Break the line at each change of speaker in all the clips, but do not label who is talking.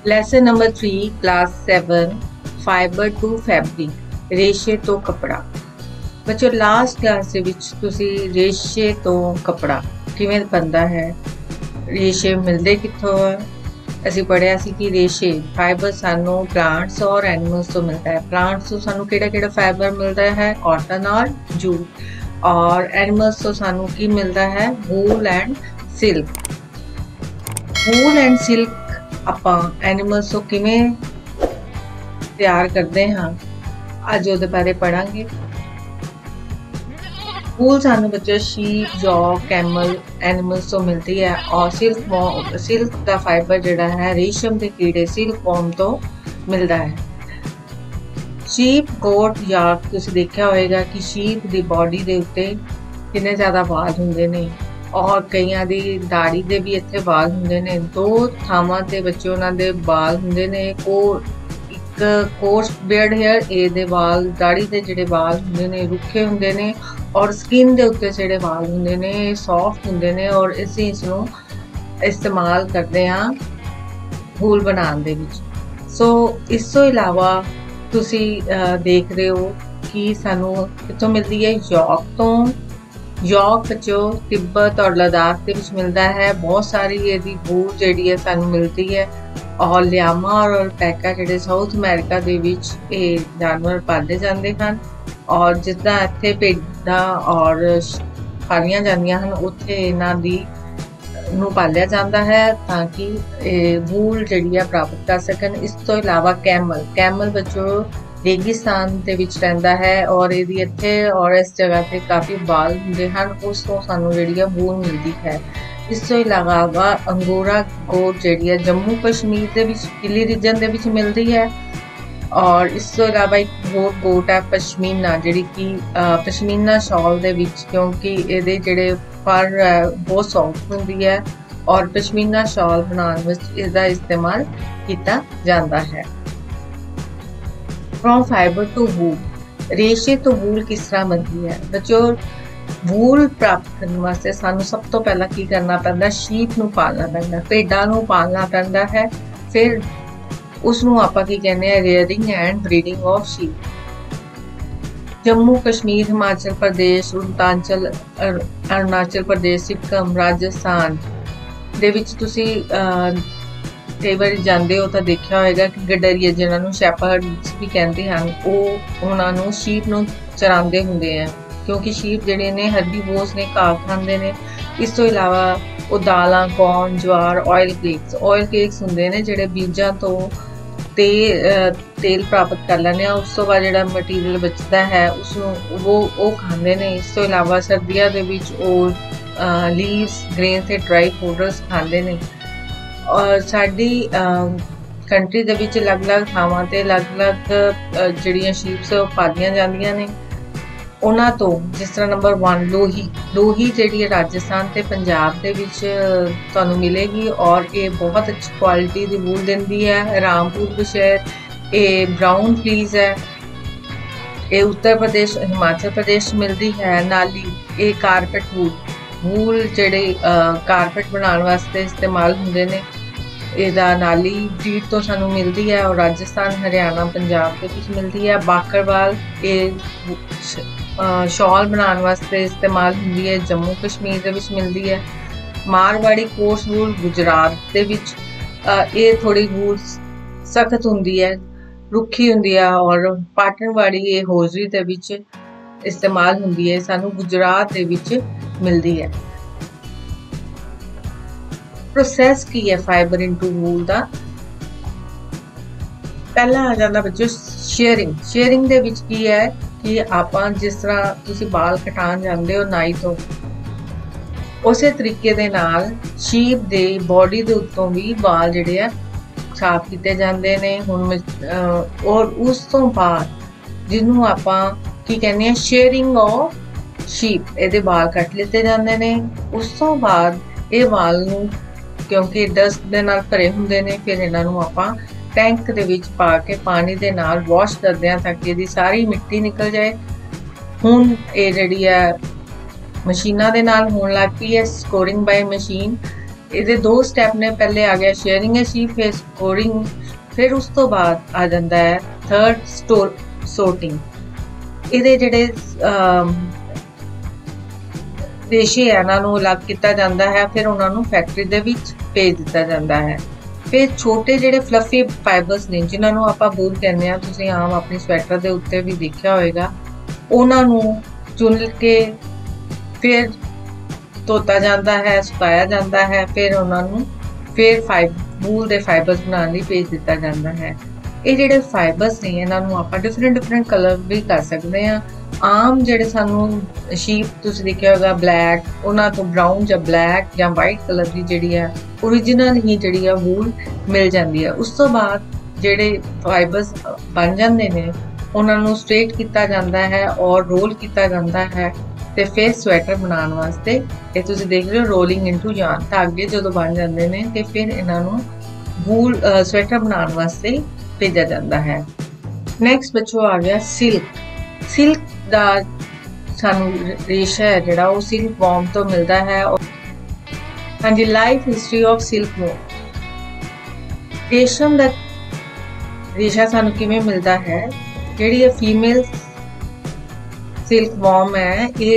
Lesson number 3 class 7 fiber to fabric रेशे तो कपड़ा। बच्चों लास्ट क्लास ਦੇ ਵਿੱਚ ਤੁਸੀਂ ਰੇਸ਼ੇ ਤੋਂ ਕਪੜਾ ਕਿਵੇਂ ਬਣਦਾ ਹੈ, ਰੇਸ਼ੇ ਮਿਲਦੇ ਕਿੱਥੋਂ ਹੈ। ਅਸੀਂ ਪੜਿਆ ਸੀ ਕਿ ਰੇਸ਼ੇ ਫਾਈਬਰ ਸਾਨੂੰ ਪਲਾਂਟਸ ਔਰ ਐਨੀਮल्स ਤੋਂ ਮਿਲਦਾ ਹੈ। ਪਲਾਂਟਸ ਤੋਂ ਸਾਨੂੰ ਕਿਹੜਾ फाइबर मिलता है, कॉटन और जूट। और एनिमल्स तो सानू की मिलता है, wool and silk. Wool and silk आपां एनिमल्स तो किवें तैयार करते हाँ, अज उहदे बारे पढ़ांगे। वूल सानू बच्चों शीप, जॉग, कैमल एनिमल्स तो मिलती है। और सिल्क का फाइबर जिहड़ा है रेशम के कीड़े सिल्क वॉर्म तो मिलता है। शीप गोट या तुसीं देखिया होएगा कि शीप दी बॉडी दे उत्ते कितने ज़्यादा वाल हुंदे ने, और कईयां दी दाढ़ी दे भी इत्थे वाल हुंदे ने। दो थावां ते बच्चों उन्हां दे वाल हुंदे ने। एक कोर्स बियर्ड हेयर, ए दे वाल दाढ़ी दे जिहड़े वाल हुंदे ने रुखे हुंदे ने, और स्किन दे उत्ते जिहड़े वाल हुंदे ने सॉफ्ट हुंदे ने। और असीं इसनूं इस्तेमाल करदे हां वूल बनाउण दे विच। सो इस तो इलावा तुसी देख रहे हो कि सानू कितों मिलती है, यॉक तो। यॉक बच्चों तिब्बत और लद्दाख के विच मिलता है। बहुत सारी इहदी वूल जिहड़ी है सानू मिलती है। और लियामा और अल्पैका जिहड़े साउथ अमेरिका दे विच ये जानवर पाले जाते हैं। और जिद्दां इत्थे भेडां और पालियां जांदियां हन, उत्थे इन्हां दी ਨੂੰ ਪਾਲਿਆ ਜਾਂਦਾ है ताकि वूल जिहड़ी है प्राप्त कर सकन। इस तो इलावा कैमल बच्चों रेगिस्तान ਦੇ ਵਿੱਚ ਰਹਿੰਦਾ है, और ਇਹਦੀ ਇੱਥੇ और इस जगह ਤੇ काफ़ी बाल ਹੁੰਦੇ ਹਨ, ਉਸ ਤੋਂ ਸਾਨੂੰ ਜਿਹੜੀ ਹੈ ਵੂਲ ਮਿਲਦੀ ਹੈ। ਇਸ ਤੋਂ ਇਲਾਵਾ ਅੰਗੋਰਾ ਗੋਟ ਜਿਹੜੀ ਹੈ ਜੰਮੂ ਕਸ਼ਮੀਰ ਦੇ ਵਿੱਚ ਕਿਲੀ ਰੀਜਨ ਦੇ ਵਿੱਚ ਮਿਲਦੀ ਹੈ। और इस तो इलावा एक होर गोट है पशमीना, जिहड़ी कि पशमीना शॉल दे विच, क्योंकि इहदे जिहड़े फर है बहुत सॉफ्ट हुंदी है, और पशमीना शॉल बनाउण विच इसदा इस्तेमाल किया जाता है। फ्रॉम फाइबर टू वूल, रेशे तो वूल किस तरह बनती है। बच्चों वूल प्राप्त करने वास्ते सानू सब तो पहला की करना पैंदा, शीप नूं पालना पैंदा, भेडां नूं पालना पैंदा है। फिर उसनूं आपां की कहने हैं rearing and breeding of sheep. Jammu Kashmir, Himachal Pradesh, Arunachal Pradesh, Sikkim, Rajasthan दे विच तुसीं कई बार जांदे हो तो देखिया होएगा कि गडरिए जिन्हां नूं शैपर्ड्स भी कहते हैं, वो उन्हां नूं शीप नूं चरांदे हुंदे हैं, क्योंकि शीप जिहड़े ने हर्बीवोर्स ने, घाह खांदे ने। इस तो इलावा वो दालां, कॉर्न, ज्वार, ऑयल केक्स हुंदे ने जिहड़े बीजां तो तेल प्राप्त कर लैंदे आ। उस तो बाद जिहड़ा मटीरियल बचदा है उसनूं वो खांदे ने। इस तो इलावा सर्दियां दे विच लीव्स, ग्रेन ते ड्राई पाउडर्स खांदे ने। और साडी कंट्री दे विच अलग-अलग थावां ते अलग-अलग जिहड़ियां शीप्स पालियां जांदियां ने। उन्हां तो जिस तरह नंबर 1 लोही जिहड़ी है राजस्थान ते पंजाब दे विच तुहानूं मिलेगी, और ये बहुत अच्छी क्वालिटी दी वूल दिंदी है। रामपुर बशैर ये ब्राउन फ्लीज है, ये उत्तर प्रदेश, हिमाचल प्रदेश मिलती है। नाली ये कारपेट वूल जिहड़े कारपेट बनाउण वास्ते इस्तेमाल हुंदे ने, ਇਹਦਾ नाली ब्रीड तो सानू मिलती है। और राजस्थान, हरियाणा, पंजाब के विच मिलती है। बाकरवाल ये शॉल बनाने वास्ते इस्तेमाल हुंदी है, जम्मू कश्मीर दे विच मिलती है। मारवाड़ी कोर्स वूल गुजरात दे विच ये थोड़ी वूल सख्त हुंदी है, रुखी हुंदी है। और पाटनवाड़ी ये होजरी दे विच इस्तेमाल हुंदी है, सानू गुजरात दे विच मिलती है। प्रोसैस की है फाइबर इनटू वूल दा। पहला आ जाता बच्चों शेयरिंग दे विच की है कि आपां जिस तरह तुसीं बाल कटाण जांदे हो नाई तो, उसे तरीके दे नाल शीप दे बॉडी दे उत्तों भी बाल जिहड़े आ साफ किए जाते ने। हुण और उस तो बाद जिन्हों आपां की कहने हैं शेयरिंग ऑफ शीप, इहदे बाल कट लिते जाते ने। उस तो बाद ये बाल नूं क्योंकि डस्ट दे नाल भरे हुंदे ने, फिर इन्हां नूं आपां टैंक दे विच पा के पानी दे नाल वॉश करदे हां ताकि इहदी सारी मिट्टी निकल जाए। हुण ये जिहड़ी है मशीनां दे नाल होण लग पई है, स्कोरिंग बाय मशीन। ਇਹਦੇ 2 स्टैप ने। पहले आ गया शेयरिंग ए शीप, फिर स्कोरिंग, फिर उस तो बाद आ जाता है थर्ड सोर्टिंग। ਇਹਦੇ ਜਿਹੜੇ रेशे है इन्हों अलग किया जाता है, फिर उन्होंने फैक्ट्री दे विच भेज दिता जाता है। फिर छोटे जिहड़े फ्लफी फाइबर्स ने जिन्होंने आप वूल कहने हैं, तुसीं आम अपनी स्वैटर के उत्ते भी देखा होएगा, उन्होंने चुन के फिर धोता जाता है, सुकाया जाता है, फिर उन्होंने फिर वूल के फाइबर्स बनाने भेज दिता जाता है। ये जिहड़े फाइबर्स ने इन्हों आप डिफरेंट कलर भी कर सकते हैं। आम जिहड़े सानू शीप तुसीं देखिया होगा ब्लैक, उन्हां तो ब्राउन या ब्लैक या वाइट कलर की जिहड़ी है ओरिजिनल ही जिहड़ी है वूल मिल जाती है। उस तो बाद जिहड़े फाइबर्स बन जाते हैं उन्होंने स्ट्रेट किया जाता है और रोल किया जाता है, तो फिर स्वैटर बनाने वास्ते ये तुसीं देख रहे हो रोलिंग इनटू यार्न धागे जो बन जाते हैं, तो फिर इन्हों वूल स्वैटर बनाने वास्ते भेजा जाता है। नैक्सट बच्चों आ गया सिल्क। सिल्क का सानू रेशा है जिहड़ा वो सिल्क वॉर्म तो मिलता है। हाँ जी, life history of silk worm. रेशम का रेशा सानू किवें मिलता है, जिहड़ी ये फीमेल सिल्क वॉर्म है ये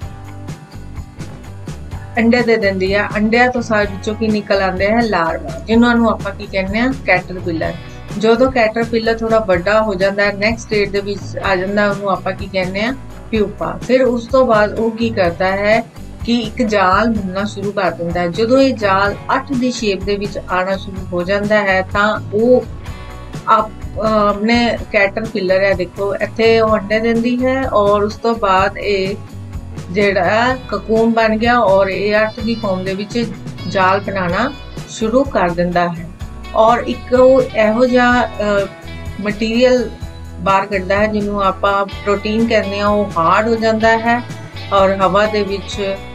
अंडे दे दिंदी है। अंडिया तो सारे विचों की निकल आते हैं लार्वा, जिन्होंने आप की कहने हैं कैटरपिलर। जो कैटरपिलर थोड़ा बड़ा हो जाता है, नैक्सट स्टेज दे विच आ जाता है, उन्होंने आप की कहने हैं प्यूपा। फिर उस तो बाद वो की करता है कि एक जाल बनना शुरू कर देता है। जो ये जाल 8 की शेप दे विच आना शुरू हो जाता है तो वो अपने कैटरपिलर है देखो इत्थे अंडे देंदी है, और उस तो बाद ये जिहड़ा ककून बन गया और ये 8 की फॉर्म दे विच जाल बनाना शुरू कर दिंदा है। और एक इहो जिहा मटीरियल बाहर कढ़दा है जिन्हों आप प्रोटीन कहते हैं, वो हार्ड हो जाता है और हवा दे विच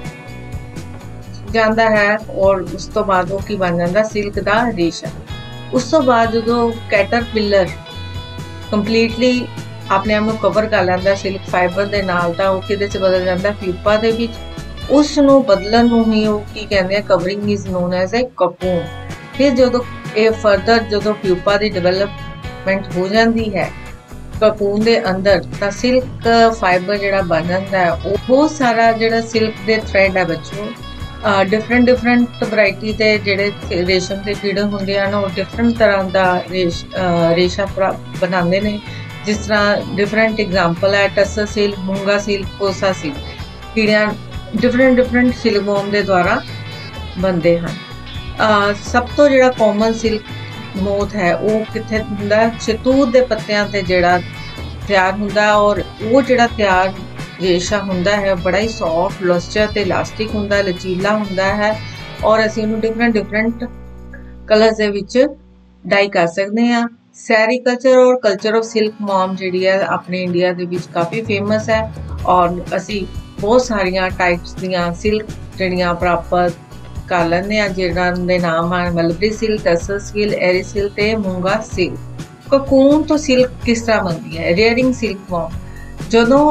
जाता है, और उस तो बाद वो की बन जाता सिल्क का रेशा। उस तो बाद जो कैटरपिलर कंप्लीटली अपने आप को कवर कर लेंदा सिल्क फाइबर के नाल, तो वो किहदे च बदल जाता प्यूपा दे विच। उस नूं बदलण नूं ही वो की कहते हैं covering is known as a cocoon. फिर जो ये फरदर जो प्यूपा की डिवेलपमेंट हो जाती है ककून के अंदर, तो सिल्क फाइबर जिहड़ा बन जाता है वो बहुत सारा जिहड़ा सिल्क के थ्रेड है बच्चों डिफरेंट वैरायटी के जिहड़े रेशम के कीड़े होंदे हैं वो डिफरेंट तरह का रेशा बनाते हैं। जिस तरह डिफरेंट एग्जाम्पल है tussar silk, muga silk, kosa silk, कीड़ियां डिफरेंट सिल्क वॉर्म के द्वारा बनते हैं। सब तो जिहड़ा कॉमन सिल्क मोथ है वो कित्थे हुंदा शहतूत के पत्तियां ते जिहड़ा तैयार हुंदा, और वो जिहड़ा तैयार रेशा हुंदा है बड़ा ही सॉफ्ट लस्टर ते इलास्टिक हुंदा, लचीला हुंदा है, और असीं उहनूं डिफरेंट कलर्स दे विच डाई कर सकते हैं। सैरीकल्चर और कल्चर ऑफ सिल्क वॉर्म जिहड़ी है अपने इंडिया दे विच काफ़ी फेमस है, और असीं बहुत सारिया टाइप्स दियां सिल्क जिहड़ियां प्राप्त कर लेंदे आ, जिन्हां दे नाम हैं mulberry silk, tussar silk, eri silk ते मूंगा सिल्क। ककून तो सिल्क किस तरह बनती है, रेयरिंग सिल्क वॉर्म। जदों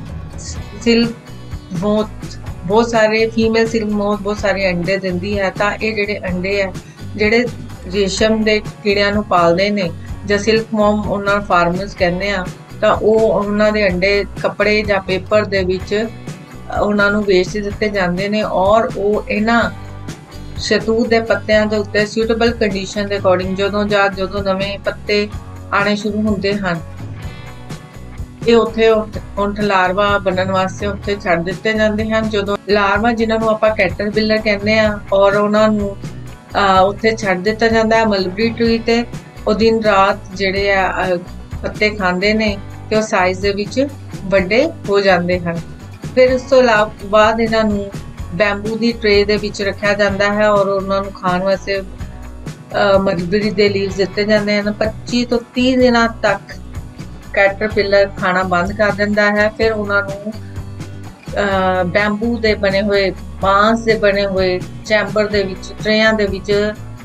सिल्क मोथ बहुत सारे फीमेल सिल्क मोथ बहुत सारे अंडे दिंदी है, तो ये जिहड़े अंडे है जिहड़े रेशम के कीड़ियां नूं पालदे ने ਜਾਂ सिल्क वॉर्म उन्हां फार्मर्स कहने आ, तो उन्हां दे अंडे कपड़े या पेपर दे विच उन्हां नूं बेच दिते जांदे ने, और वो इन्हां शहतूत के पत्तियां के उत्ते सूटेबल कंडीशन के अकॉर्डिंग जो नवे पत्ते आने शुरू होंदे हैं ये उत्थे उठ लार्वा बनने वास्ते उत्थे छड्ड दिते जांदे हैं। जो लार्वा जिन्होंने आप कैटरपिलर कहने हैं और उन्होंने उत्थे छड्ड दिता जाता है मलबरी ट्री ते, वो दिन रात जिहड़े पत्ते खांदे ने ते साइज दे विच वड्डे हो जाते हैं। फिर उस तो बाद इन्हों बैम्बू की ट्रे दे विच रखा जाता है और उन्होंने खाण वास्ते मलबरी दे लीव्स दिते जाते हैं। 25 तो 30 दिन तक कैटरपिलर खाना बंद कर दिंदा है। फिर उन्होंने बैम्बू दे बने हुए बांस दे बने हुए चैंबर दे विच ट्रेयां दे विच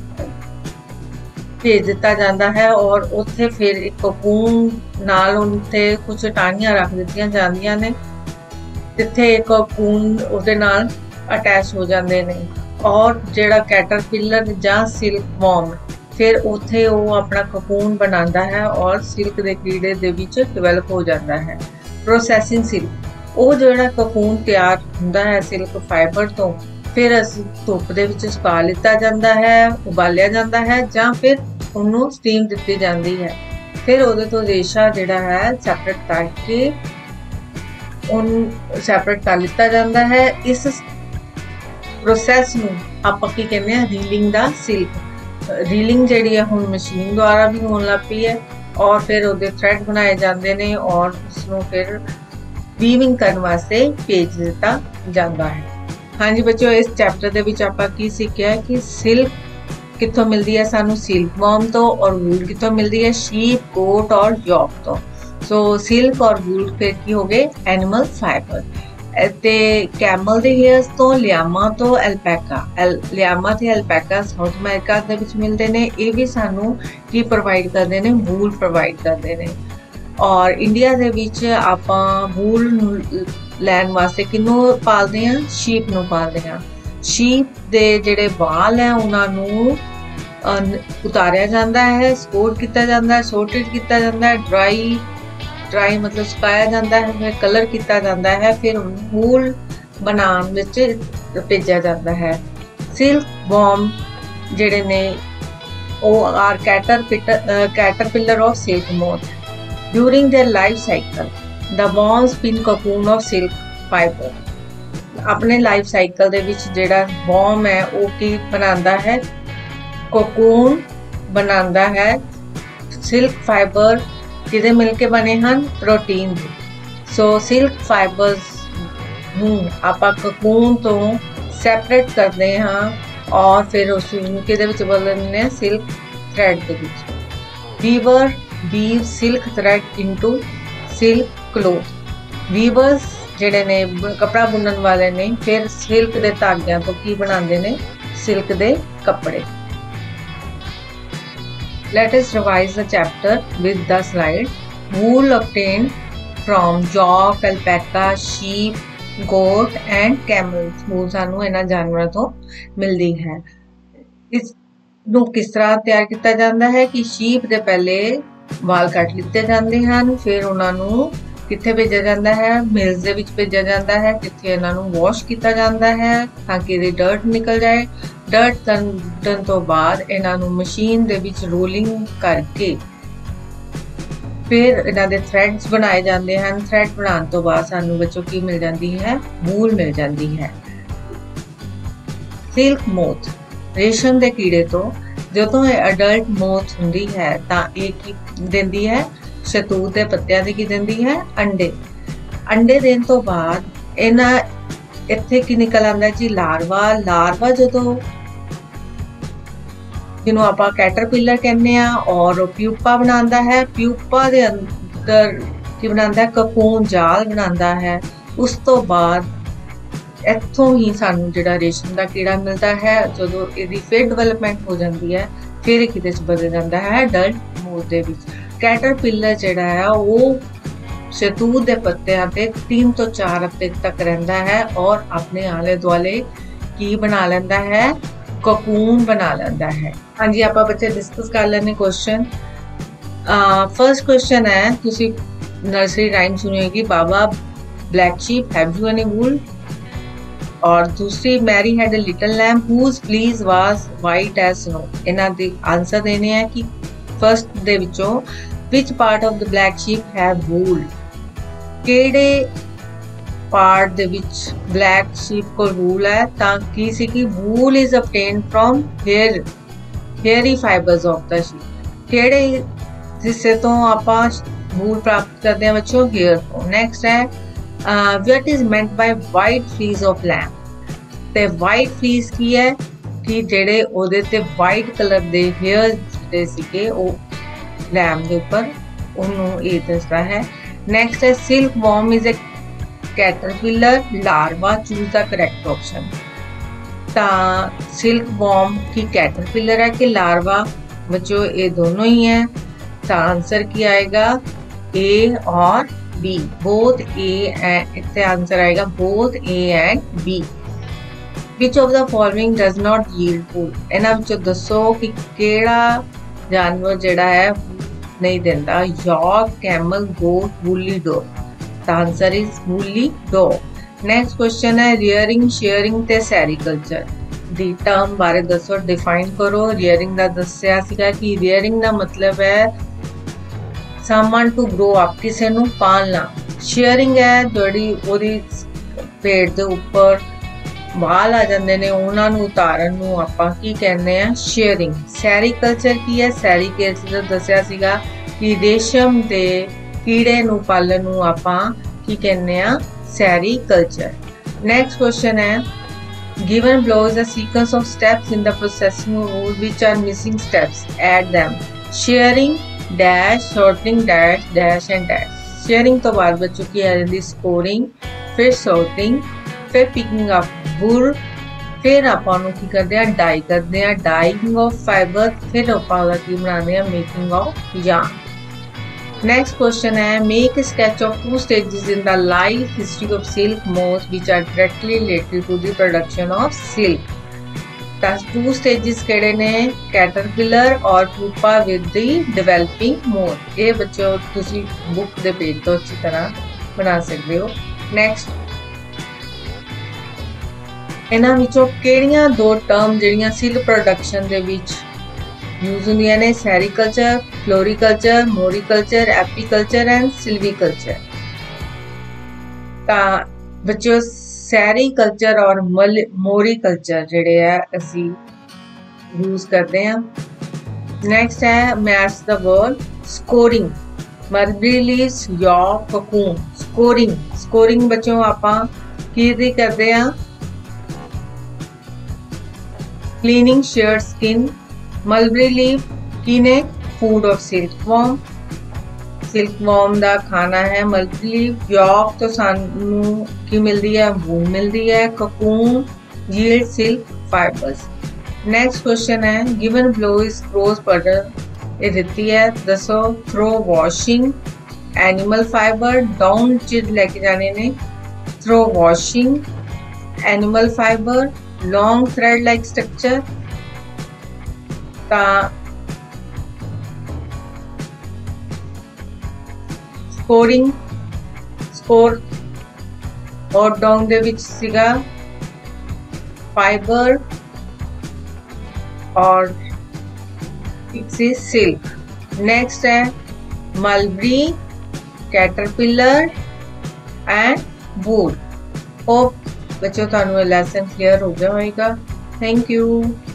भेज दिता जाता है और उत्थे फिर एक ककून नाल उत्थे कुछ टानियां रख दित्तियां जांदियां ने जिथे एक ककून उहदे नाल अटैच हो जाते हैं और ਜਿਹੜਾ कैटरपिलर ਜਾਂ सिल्क वॉर्म फिर ਉੱਥੇ ਉਹ ਆਪਣਾ cocoon ਬਣਾਉਂਦਾ ਹੈ और सिल्क ਦੇ ਕੀੜੇ ਦੇ ਵਿੱਚ ਡਿਵੈਲਪ ਹੋ ਜਾਂਦਾ ਹੈ। ਪ੍ਰੋਸੈਸਿੰਗ ਸਿਲਕ ਉਹ ਜਿਹੜਾ cocoon ਤਿਆਰ ਹੁੰਦਾ ਹੈ ਸਿਲਕ ਫਾਈਬਰ ਤੋਂ ਫਿਰ ਅਸੀਂ ਧੁੱਪ ਦੇ ਵਿੱਚ ਸੁਕਾ ਲਿੱਤਾ ਜਾਂਦਾ ਹੈ, ਉਬਾਲਿਆ ਜਾਂਦਾ ਹੈ ਜਾਂ ਫਿਰ ਉਹਨੂੰ ਸਟੀਮ ਦਿੱਤੀ ਜਾਂਦੀ ਹੈ। ਫਿਰ ਉਹਦੇ ਤੋਂ ਰੇਸ਼ਾ ਜਿਹੜਾ ਹੈ ਸੈਪਰੇਟ ਕਰਕੇ ਉਹਨੂੰ ਸੈਪਰੇਟ ਕਰ ਲਿੱਤਾ ਜਾਂਦਾ ਹੈ। ਇਸ ਪ੍ਰੋਸੈਸ ਨੂੰ ਆਪਾਂ ਕੀ ਕਹਿੰਦੇ ਆ ਰੀਲਿੰਗ ਦਾ ਸਿਲਕ। ਰੀਲਿੰਗ ਜਿਹੜੀ ਹੈ ਹੁਣ ਮਸ਼ੀਨ ਦੁਆਰਾ ਵੀ ਹੋਣ ਲੱਗ ਪਈ ਹੈ और फिर ਉਹਦੇ ਥ੍ਰੈਡ ਬਣਾਏ ਜਾਂਦੇ ਨੇ और ਉਸਨੂੰ ਫਿਰ ਵੀਵਿੰਗ ਕਰਨ ਵਾਸਤੇ ਭੇਜ ਦਿੱਤਾ ਜਾਂਦਾ ਹੈ। ਹਾਂਜੀ ਬੱਚਿਓ, ਇਸ ਚੈਪਟਰ ਦੇ ਵਿੱਚ ਆਪਾਂ ਕੀ ਸਿੱਖਿਆ ਕਿ ਸਿਲਕ ਕਿੱਥੋਂ ਮਿਲਦੀ ਹੈ ਸਾਨੂੰ ਸਿਲਕ ਵਰਮ ਤੋਂ और ਵੂਲ ਕਿੱਥੋਂ ਮਿਲਦੀ ਹੈ ਸ਼ੀਪ, ਗੋਟ और ਯੌਕ ਤੋਂ। ਸੋ ਸਿਲਕ और ਵੂਲ ਫਿਰ ਕੀ ਹੋ ਗਏ ਐਨੀਮਲ ਫਾਈਬਰ। ਤੇ ਕੈਮਲ ਦੇ ਹੇਅਰਸ ਤੋਂ, ਲਿਆਮਾ ਤੋਂ ਐਲਪੈਕਾ। ਲਿਆਮਾ ਤੇ ਐਲਪੈਕਾ ਸਾਊਥ ਅਮਰੀਕਾ ਦੇ ਵਿੱਚ ਮਿਲਦੇ ਨੇ। ਇਹ ਵੀ ਸਾਨੂੰ ਕੀ ਪ੍ਰੋਵਾਈਡ ਕਰਦੇ ਨੇ ਵੂਲ ਪ੍ਰੋਵਾਈਡ ਕਰਦੇ ਨੇ। ਔਰ ਇੰਡੀਆ ਦੇ ਵਿੱਚ ਆਪਾਂ ਵੂਲ ਲੈਣ ਵਾਸਤੇ ਕਿਹਨੂੰ ਪਾਲਦੇ ਹਾਂ ਸ਼ੀਪ ਨੂੰ ਪਾਲਦੇ ਹਾਂ। ਸ਼ੀਪ ਦੇ ਜਿਹੜੇ ਵਾਲ ਹੈ ਉਹਨਾਂ ਨੂੰ ਉਤਾਰਿਆ ਜਾਂਦਾ ਹੈ, ਸਪੋਰਟ ਕੀਤਾ ਜਾਂਦਾ ਹੈ, ਸੋਰਟਡ ਕੀਤਾ ਜਾਂਦਾ ਹੈ, ਡਰਾਈ मतलब ਸੁਕਾਇਆ ਜਾਂਦਾ ਹੈ, ਫਿਰ ਕਲਰ ਕੀਤਾ ਜਾਂਦਾ ਹੈ, ਫਿਰ ਵੂਲ ਬਣਾਉਣ ਵਿੱਚ ਭੇਜਿਆ ਜਾਂਦਾ ਹੈ। ਸਿਲਕ ਵਰਮ ਜਿਹੜੇ ਨੇ ਉਹ are caterpillar of silk moth. During their life cycle, the worm spin cocoon of silk fiber. ਆਪਣੇ ਲਾਈਫ ਸਾਈਕਲ ਦੇ ਵਿੱਚ ਜਿਹੜਾ ਵਰਮ ਹੈ ਉਹ ਕੀ ਬਣਾਉਂਦਾ ਹੈ ਕੋਕੂਨ ਬਣਾਉਂਦਾ ਹੈ। ਸਿਲਕ ਫਾਈਬਰ ਜਿਹਦੇ ਮਿਲ ਕੇ ਬਣੇ ਹਨ ਪ੍ਰੋਟੀਨ ਦੇ। ਸੋ ਸਿਲਕ ਫਾਈਬਰਸ ਨੂੰ ਆਪਾਂ ਕੋਕੂਨ ਤੋਂ ਸੈਪਰੇਟ ਕਰਦੇ ਹਾਂ ਔਰ ਫਿਰ ਉਸ ਨੂੰ ਕਿਹਦੇ ਵਿੱਚ ਬਦਲਦੇ ਹਾਂ ਸਿਲਕ ਥ੍ਰੈਡ ਦੇ ਵਿੱਚ। Weaver weave silk thread into silk cloth. Weavers ਜਿਹੜੇ ਨੇ ਕਪੜਾ ਬੁਣਨ ਵਾਲੇ ਨੇ ਫਿਰ ਸਿਲਕ ਦੇ ਧਾਗਿਆਂ ਤੋਂ ਕੀ ਬਣਾਉਂਦੇ ਨੇ ਸਿਲਕ ਦੇ ਕੱਪੜੇ। Let us revise the chapter with the slide. Wool obtained from jock, alpaca, sheep, goat and camels. wool ਸਾਨੂੰ ਇਹਨਾਂ ਜਾਨਵਰਾਂ ਤੋਂ ਮਿਲਦੀ ਹੈ। ਇਸ ਨੂੰ ਕਿਸ ਤਰ੍ਹਾਂ ਤਿਆਰ ਕੀਤਾ ਜਾਂਦਾ ਹੈ ਕਿ ਸ਼ੀਪ ਦੇ ਪਹਿਲੇ ਵਾਲ ਕੱਟ ਲਿੱਤੇ ਜਾਂਦੇ ਹਨ, ਫਿਰ ਉਹਨਾਂ ਨੂੰ ਕਿੱਥੇ ਭੇਜਿਆ ਜਾਂਦਾ ਹੈ ਮਿਲਸ ਦੇ ਵਿੱਚ ਭੇਜਿਆ ਜਾਂਦਾ ਹੈ ਜਿੱਥੇ ਇਹਨਾਂ ਨੂੰ ਵਾਸ਼ ਕੀਤਾ ਜਾਂਦਾ ਹੈ ਤਾਂ ਕਿ ਇਹਦੀ ਡਰਟ ਨਿਕਲ ਜਾਏ। ਡਰਟ ਕੱਢਣ ਤੋਂ ਬਾਅਦ ਇਹਨਾਂ ਨੂੰ ਮਸ਼ੀਨ ਦੇ ਵਿੱਚ ਰੋਲਿੰਗ ਕਰਕੇ ਫਿਰ ਇਹਨਾਂ ਦੇ ਥ੍ਰੈਡਸ ਬਣਾਏ ਜਾਂਦੇ ਹਨ। ਥ੍ਰੈਡ ਬਣਾਉਣ ਤੋਂ ਬਾਅਦ ਸਾਨੂੰ ਬੱਚੋ ਕੀ ਮਿਲ ਜਾਂਦੀ ਹੈ ਵੂਲ ਮਿਲ ਜਾਂਦੀ ਹੈ। ਸਿਲਕ ਮੋਥ ਰੇਸ਼ਮ ਦੇ ਕੀੜੇ ਤੋਂ ਜਦੋਂ ਇਹ ਅਡਲਟ ਮੋਥ ਹੁੰਦੀ ਹੈ ਤਾਂ ਇਹ ਕੀ ਦਿੰਦੀ ਹੈ ਸ਼ਹਿਤੂਤ ਦੇ ਪੱਤਿਆਂ ਦੀ ਕੀ ਦਿੰਦੀ ਹੈ ਅੰਡੇ। ਅੰਡੇ ਦੇਣ ਤੋਂ ਬਾਅਦ ਇਹਨਾਂ ਇੱਥੇ ਕੀ ਨਿਕਲ ਆਉਂਦਾ ਜੀ ਲਾਰਵਾ ਜਦੋਂ ਜਿਹਨੂੰ ਆਪਾਂ ਕੈਟਰਪਿਲਰ ਕਹਿੰਦੇ ਆ ਔਰ ਪਿਊਪਾ ਬਣਾਉਂਦਾ ਹੈ। ਪਿਊਪਾ ਦੇ ਅੰਦਰ ਕੀ ਬਣਾਉਂਦਾ ਹੈ ਕੋਕੂਨ ਜਾਲ ਬਣਾਉਂਦਾ ਹੈ। ਉਸ ਤੋਂ ਬਾਅਦ ਇੱਥੋਂ ਹੀ ਸਾਨੂੰ ਜਿਹੜਾ ਰੇਸ਼ਮ ਦਾ ਕੀੜਾ ਮਿਲਦਾ ਹੈ। ਜਦੋਂ ਇਹਦੀ ਫਿਰ ਡਿਵੈਲਪਮੈਂਟ ਹੋ ਜਾਂਦੀ ਹੈ ਫਿਰ ਇਹ ਕਿਤੇ ਚ ਬਦਲ ਜਾਂਦਾ ਹੈ ਅਡਲਟ ਮੋਥ ਦੇ ਵਿੱਚ। कैटरपिलर ਜਿਹੜਾ ਹੈ ਉਹ ਸ਼ਹਿਤੂਤ ਦੇ ਪੱਤਿਆਂ ਤੇ 3 ਤੋਂ 4 ਹਫ਼ਤੇ ਤੱਕ ਰਹਿੰਦਾ ਹੈ ਔਰ ਆਪਣੇ ਆਲੇ ਦੁਆਲੇ ਕੀ ਬਣਾ ਲੈਂਦਾ ਹੈ ਕੋਕੂਨ ਬਣਾ ਲੈਂਦਾ ਹੈ। ਹਾਂਜੀ ਆਪਾਂ ਬੱਚੇ ਡਿਸਕਸ ਕਰ ਲੈਣੇ ਕੁਐਸਚਨ। ਫਰਸਟ ਕੁਐਸਚਨ ਹੈ ਤੁਸੀਂ ਨਰਸਰੀ ਰਾਈਮ ਸੁਣੀ ਹੋਗੀ baa baa black sheep have you any wool। और दूसरी Mary had a little lamb whose fleece was white as snow। ਇਹਨਾਂ ਦੇ ਆਨਸਰ ਦੇਣੇ ਆ ਕਿ ਫਰਸਟ ਦੇ ਵਿੱਚੋਂ which part of the black sheep have wool। ਕਿਹੜੇ ਪਾਰਟ ਦੇ ਵਿੱਚ ਬਲੈਕ ਸ਼ੀਪ ਕੋਲ wool ਹੈ ਤਾਂ ਕੀ ਸੀ ਕਿ wool is obtained from hairy fibers of the sheep। ਕਿਹੜੇ ਹਿੱਸੇ ਤੋਂ ਆਪਾਂ wool ਪ੍ਰਾਪਤ ਕਰਦੇ ਹਾਂ ਬੱਚੋ hair ਤੋਂ। ਨੈਕਸਟ ਹੈ what is meant by white fleece of lamb। ਤੇ white fleece ਕੀ ਹੈ ਕਿ ਜਿਹੜੇ ਉਹਦੇ ਤੇ white ਕਲਰ ਦੇ hair ਜਿਹੜੇ ਸੀਗੇ ਉਹ लैम के ऊपर उन्होंने दसता है। नेक्स्ट है silk worm is a caterpillar larva choose the correct option. ता सिल्क वॉर्म की कैटरपिलर है कि लार्वा बच्चों ये दोनों ही हैं। ता आंसर की आएगा ए और B both A and answer आएगा both A and B. Which of the following does not yield wool? ਇਹਨਾਂ ਵਿੱਚੋਂ ਦੱਸੋ ਕਿ ਕਿਹੜਾ ਜਾਨਵਰ ਜਿਹੜਾ ਹੈ ਨਹੀਂ ਦਿੰਦਾ? Yak, camel, goat, woolly dog. The answer is woolly dog. Next question है rearing, shearing ਤੇ sericulture ਦੀ ਟਰਮ ਬਾਰੇ ਦੱਸੋ, ਡਿਫਾਈਨ ਕਰੋ। rearing ਦਾ ਦੱਸਿਆ ਸੀਗਾ ਕਿ rearing ਦਾ ਮਤਲਬ ਹੈ someone to grow up, ਕਿਸੇ ਨੂੰ ਪਾਲਣਾ। shearing ਹੈ ਜਿਹੜੀ ਉਹਦੀ ਪੇੜ ਦੇ ਉੱਪਰ ਵਾਲ ਆ ਜਾਂਦੇ ਨੇ ਉਹਨਾਂ ਨੂੰ ਉਤਾਰਨ ਨੂੰ ਆਪਾਂ ਕੀ ਕਹਿੰਦੇ ਆ? ਸ਼ੇਅਰਿੰਗ। ਸੈਰੀਕਲਚਰ ਕੀ ਹੈ? ਸੈਰੀਕਲਚਰ ਦੱਸਿਆ ਸੀਗਾ ਕਿ ਰੇਸ਼ਮ ਦੇ ਕੀੜੇ ਨੂੰ ਪਾਲਣ ਨੂੰ ਆਪਾਂ ਕੀ ਕਹਿੰਦੇ ਆ? ਸੈਰੀਕਲਚਰ। ਨੈਕਸਟ ਕੁਐਸਚਨ ਹੈ given below is a sequence of steps in the processing of wool which are missing steps, add them। shearing dash, sorting dash, dash and dash। shearing ਤੋਂ ਬਾਅਦ ਬਚ ਚੁੱਕੀ ਹੈ ਇਹਦੀ scoring, ਫਿਰ sorting, फिर picking up वुल, फिर ਆਪਾਂ ਨੂੰ ਕੀ ਕਰਦੇ ਆ? ਡਾਈ ਕਰਦੇ ਆ, ਡਾਈਇੰਗ ਆਫ ਫਾਈਬਰ, ਫਿਰ ਆਪਾਂ ਉਹਦਾ ਕੀ ਬਣਾਉਂਦੇ ਆ? Making of yarn। Next question है make a sketch of 2 stages in the life history of silk moth which are directly related to the production of silk। ਤਾਂ 2 stages ਕਿਹੜੇ ਨੇ? caterpillar और pupa with the developing moth। ਇਹ ਬੱਚੋ ਤੁਸੀਂ book ਦੇ page ਤੋਂ ਅੱਛੀ ਤਰ੍ਹਾਂ ਬਣਾ ਸਕਦੇ ਹੋ। ਨੈਕਸਟ ਇਹਨਾਂ ਵਿੱਚੋਂ ਕਿਹੜੀਆਂ 2 ਟਰਮ ਜਿਹੜੀਆਂ ਸਿਲਕ ਪ੍ਰੋਡਕਸ਼ਨ ਦੇ ਵਿੱਚ यूज ਹੁੰਦੀਆਂ ਨੇ? Sericulture, floriculture, moriculture, apiculture and silviculture. ਤਾਂ ਬੱਚਿਓ ਸੈਰੀਕਲਚਰ ਔਰ ਮੋਰੀਕਲਚਰ ਜਿਹੜੇ ਆ ਅਸੀਂ ਯੂਜ਼ ਕਰਦੇ ਹਾਂ। ਨੈਕਸਟ ਹੈ match the word scouring, mulberry leaves, yak, cocoon. Scouring, scouring ਬੱਚਿਓ ਆਪਾਂ ਕੀ ਕਰਦੇ ਆ? Cleaning sheared skin. Mulberry leaf की ने? फूड ऑफ सिल्कवॉर्म, सिल्कवॉर्म दा खाना है मलबरी लीफ। यॉक तो सानू की मिलती है? वूल मिलती है। Cocoon yield silk fibers. Next question है गिवन बिलो इज क्रोज पर्डर, ये दिती है दसो। Through washing, animal fiber, down चिड लेके जाने ने। Through washing, animal fiber, long thread like structure. Scouring, scour और डाउन दे विच सीगा फाइबर और सिल्क। नेक्स्ट है mulberry, caterpillar and wool. Hope बच्चों ਤੁਹਾਨੂੰ ਇਹ ਲੈਸਨ ਕਲੀਅਰ ਹੋ ਗਿਆ ਹੋਵੇਗਾ। Thank you.